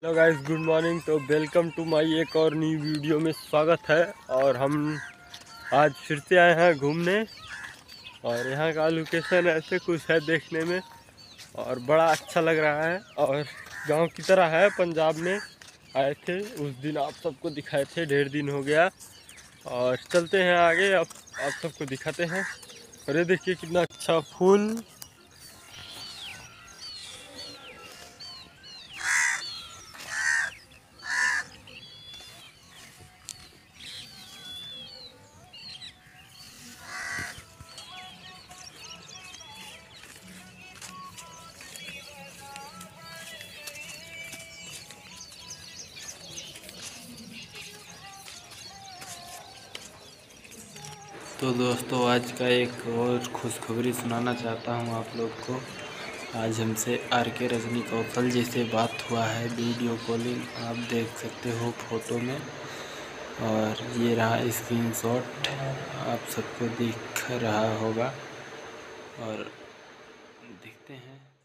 Hello guys, good morning. तो welcome to my एक और न्यू वीडियो में स्वागत है। और हम आज फिर से आए हैं घूमने और यहाँ का लोकेशन ऐसे कुछ है देखने में और बड़ा अच्छा लग रहा है। और गांव की तरह है। पंजाब में आए थे उस दिन, आप सबको दिखाए थे, ढेर दिन हो गया। और चलते हैं आगे, अब आप सबको दिखाते हैं। और ये देखिए कितना अच्छा फूल। तो दोस्तों, आज का एक और खुशखबरी सुनाना चाहता हूं आप लोग को। आज हमसे RK रजनी कौशल जी से बात हुआ है, वीडियो कॉलिंग, आप देख सकते हो फोटो में। और ये रहा स्क्रीनशॉट, आप सबको दिख रहा होगा। और देखते हैं।